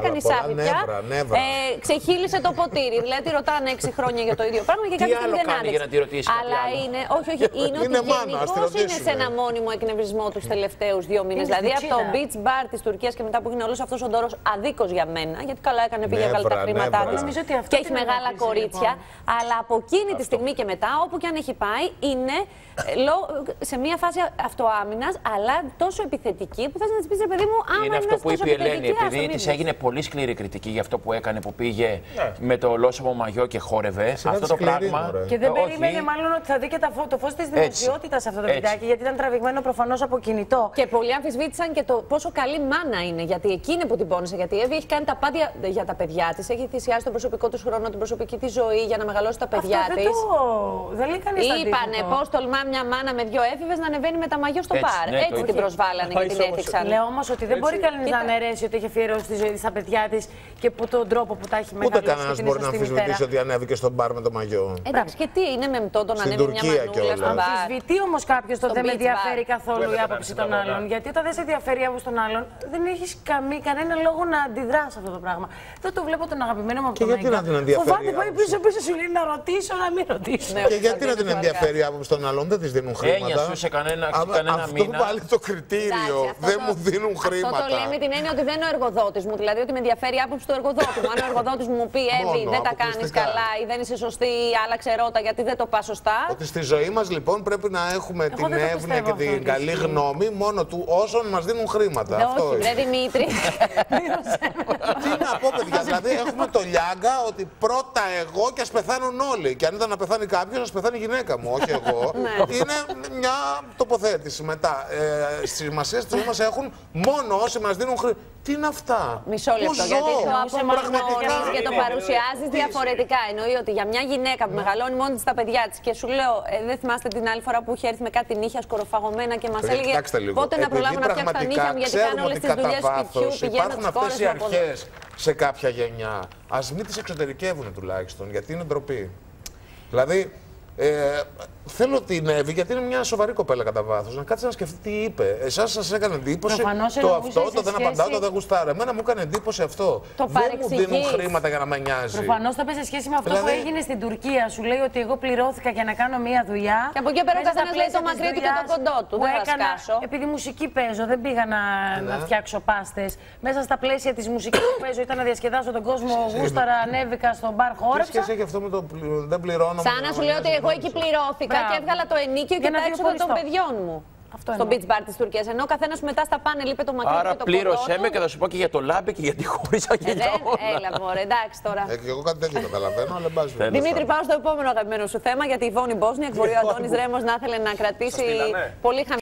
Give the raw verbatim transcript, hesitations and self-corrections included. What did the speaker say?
έκανε σάπι πια. Ε, ξεχύλισε το ποτήρι. Δηλαδή τη ρωτάνε έξι χρόνια για το ίδιο πράγμα και κάποια στιγμή δεν άντεξε. Αλλά είναι, όχι, όχι, είναι ότι γενικώς είναι σε ένα μόνιμο εκνευρισμό τους τελευταίους δύο μήνες. Δηλαδή από το beach bar της Τουρκίας και μετά που έγινε όλος αυτός ο ντόρος αδίκως για μένα, γιατί καλά έκανε, πήγε βγάλει τα χρήματά της και έχει μεγάλα κορίτσια. Αλλά από εκείνη τη στιγμή και μετά, όπου και αν έχει πάει, είναι σε μια φάση αυτοάμυνας, αλλά τόσο επιθετική που θες να της πεις, ρε παιδί μου, άμα είναι αυτό που είπε η Ελένη, επειδή της έγινε πολύ σκληρή κριτική για αυτό που έκανε, που πήγε ναι. με το λόσωμο μαγιό και χόρευε. Αυτό το σκληρή, πράγμα. Μωρέ. Και δεν ε, περίμενε όχι. μάλλον ότι θα δει και το φως της δημοσιότητας αυτό το βιντεάκι, γιατί ήταν τραβηγμένο προφανώς από κινητό. Και πολλοί αμφισβήτησαν και το πόσο καλή μάνα είναι, γιατί εκείνη που την πόνισε. Γιατί η Εύη έχει κάνει τα πάντα για τα παιδιά της, έχει θυσιάσει τον προσωπικό της χρόνο, την προσωπική της ζωή για να μεγαλώσει τα παιδιά της. Δεν λέει κανείς αντίθετο. Είπανε πώς τολμά μια μάνα με δύο έφηβες να ανεβαίνει με τα μαγιό στο μπαρ. Ναι, έτσι την προσβάλανε και την έθιξαν. Λέω όμως ότι δεν μπορεί κανείς να αναιρέσει ότι έχει αφιερώσει τη ζωή της στα παιδιά της και που τον τρόπο που τα έχει μεγαλώσει. Ούτε κανένας μπορεί να αμφισβητήσει ότι ανέβηκε στο μπαρ με το μαγιό. Εντάξει, και τι είναι με μτό το να ανέβει μια μανούλα στο μπαρ. Αμφισβητεί όμως κάποιος το δεν με ενδιαφέρει καθόλου η άποψη των άλλων. Γιατί όταν δεν σε ενδιαφέρει η άποψη των άλλων, δεν έχει κανένα λόγο να αντιδράσει αυτό το πράγμα. Δεν το βλέπω τον αγαπημένο μου από τον Μάικα. Φοβάται πάει πίσω-πίσω σου λέει να ρωτήσω, να μην ρωτήσω. Και γιατί να την ενδιαφέρει η άποψη των άλλων, δεν τη δίνουν χρήματα. Έννοια σε κανένα, κανένα αυτό μήνα. πάλι το κριτήριο. Δεν μου δίνουν χρήματα. Αυτό το λέει με την έννοια ότι δεν είναι ο εργοδότης μου. Δηλαδή ότι με ενδιαφέρει η άποψη του εργοδότη μου. Αν ο εργοδότης μου πει, Εύη, δεν τα κάνεις καλά ή δεν είσαι σωστή ή άλλαξε ρότα γιατί δεν το πας σωστά. Ότι στη ζωή μας λοιπόν πρέπει να έχουμε την εύνοια και την καλή γνώμη μόνο του όσων μας δίνουν χρήματα. Αυτό είναι. Ρε Δημήτρη. Τι να πω, παιδιά, δηλαδή έχουμε το λιάγκα ότι πρώτα εγώ και ας πεθάνουν όλοι. Και αν ήταν να πεθάνει κάποιος, ας πεθάνει η γυναίκα μου, όχι εγώ. Είναι μια τοποθέτηση μετά. Ε, σημασία στη ζωή μας έχουν μόνο όσοι μας δίνουν χρήματα. Τι είναι αυτά. Μισό λεπτό, γιατί το απομονώνεις και το παρουσιάζεις διαφορετικά. Εννοεί ότι για μια γυναίκα που μεγαλώνει μόνη της τα παιδιά της και σου λέω, ε, δεν θυμάστε την άλλη φορά που είχε έρθει με κάτι νύχια σκοροφαγωμένα και μας έλεγε πότε να προλάβω να φτιάξω τα νύχια μου γιατί κάνω όλες τις δουλειές σπιτιού, πηγαίνω τις κόρες μου από εδώ. Σε κάποια γενιά. Ας μην τις εξωτερικεύουν τουλάχιστον, γιατί είναι ντροπή. Δηλαδή, ε, θέλω την Εύη, γιατί είναι μια σοβαρή κοπέλα κατά βάθος, να κάτσει να σκεφτεί τι είπε. Εσάς σας έκανε εντύπωση προφανώς το αυτό, το δεν σχέση... απαντάω, το δεν γουστάρω. Εμένα μου έκανε εντύπωση αυτό. Το δεν μου δίνουν χρήματα για να με νοιάζει. Προφανώς το πες σε σχέση με αυτό δηλαδή... που έγινε στην Τουρκία. Σου λέει ότι εγώ πληρώθηκα για να κάνω μια δουλειά. Και από εκεί πέρα ο καθένας λέει το μακρύ του και το κοντό του. Δεν θα σκάσω. Επειδή μουσική παίζω, δεν πήγα να, να φτιάξω πάστες. Μέσα στα πλαίσια της μουσικής που παίζω ήταν να διασκεδάσω τον κόσμο. Γούσταρα, ανέβηκα στον μπαρ, χόρεψα. Τι σχέση έχει αυτό με το δεν πληρώνω. Σαν να σου λέω ότι εγώ εκεί πληρώθηκα και έβγαλα το ενίκιο και τα έξοδα των παιδιών μου. Αυτό στο beach bar της Τουρκίας. Ενώ ο καθένας μετά στα πάνελ είπε το μακρύ Άρα και το πλήρωσέ με και θα σου πω και για το λάμπη και γιατί χώρισα και για όλα. Έλα μωρέ, εντάξει τώρα. Ε, και εγώ κάτι τέτοιο καταλαβαίνω, αλλά μπάζει. Δημήτρη, πάω στο επόμενο αγαπημένο σου θέμα, γιατί η Βόνη Μπόσνια, μπορεί ο Αντώνης Ρέμος να ήθελε να κρατήσει πολύ χαμηλά.